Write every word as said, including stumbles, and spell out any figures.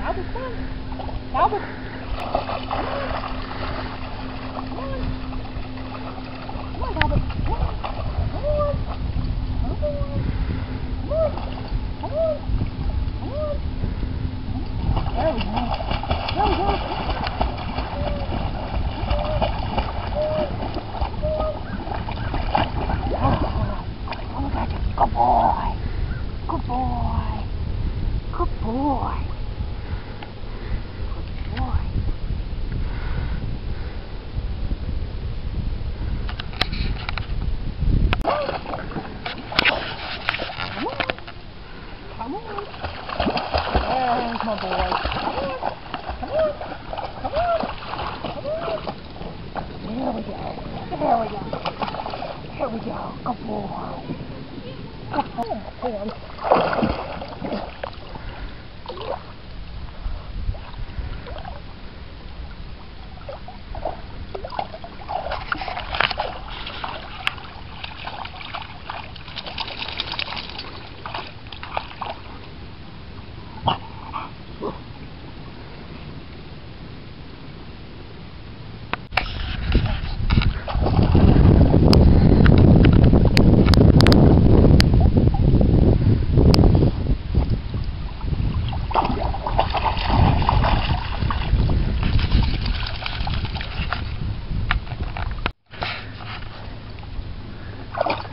Talbot, come on. Talbot. Come on. Come on. Come on, Talbot. Come on. Come on. Come on. Come on. Come on. Come on. There we go. There we go. Good boy. Good boy. Good boy. Good boy. Come on. Come on. There's my boy. Come on. Come on. Come on. Come on. There we go. There we go. Here we go. Good boy. Good boy. And you